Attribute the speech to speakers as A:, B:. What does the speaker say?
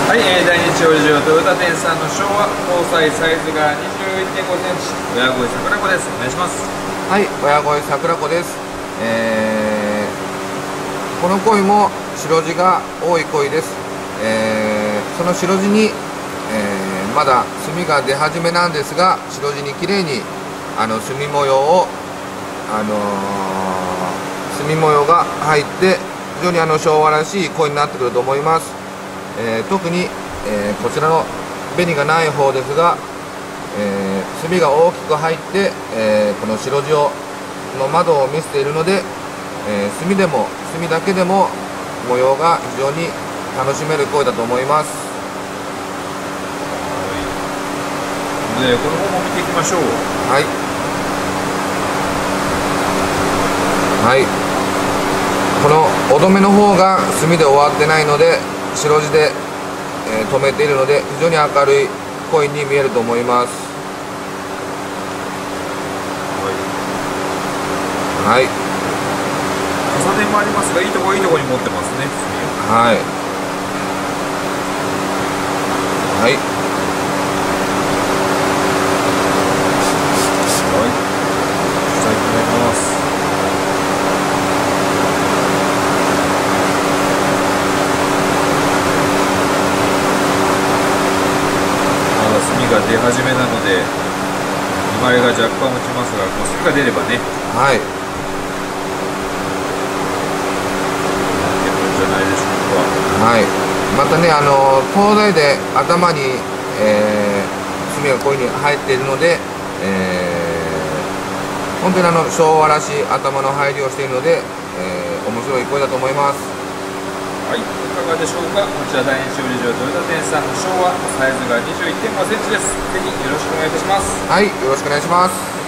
A: はい、第二長寿トヨタ店さんの昭和搭載サイズが 21.5 センチ、親越桜子です。お願いします。
B: はい、親越桜子です。この鯉も白地が多い鯉です。その白地に、まだ墨が出始めなんですが、白地に綺麗に墨模様を、墨模様が入って非常に昭和らしい鯉になってくると思います。特に、こちらの紅がない方ですが、墨が大きく入って、この白地の窓を見せているので、墨だけでも模様が非常に楽しめる鯉だと思います。
A: で、この方も見ていきましょう。
B: はいはい、このおどめの方が墨で終わってないので白地で、留めているので非常に明るい鯉に見えると思います。はい、
A: 重ねもありますが、いいとこに持ってますね。
B: はいはい
A: が出始めなので見栄えが若干落ちますが、墨が出ればね、
B: はい、
A: いけるんじゃないでしょうか。
B: はい、またね、灯台で頭に、墨がこういうふうに入っているので、本当に昭和らしい頭の入りをしているので、面白い鯉だと思います。
A: はい、いかがでしょうか。こちら第二小理場トヨタ店さんの昭和サイズが 21.5 センチです。ぜひよろしくお願いいたします。
B: はい、よろしくお願いします。